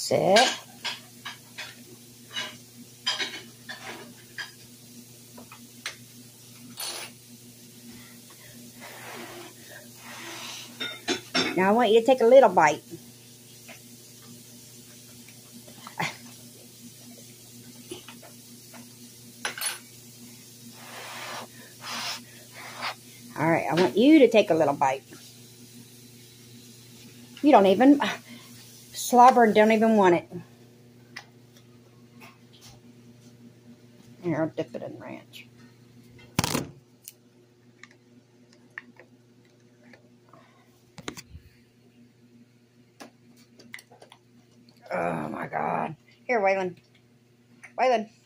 Sit. Now I want you to take a little bite. All right, I want you to take a little bite. You don't even slobber and don't even want it. Here, I'll dip it in ranch. Oh my God. Here, Waylon. Waylon.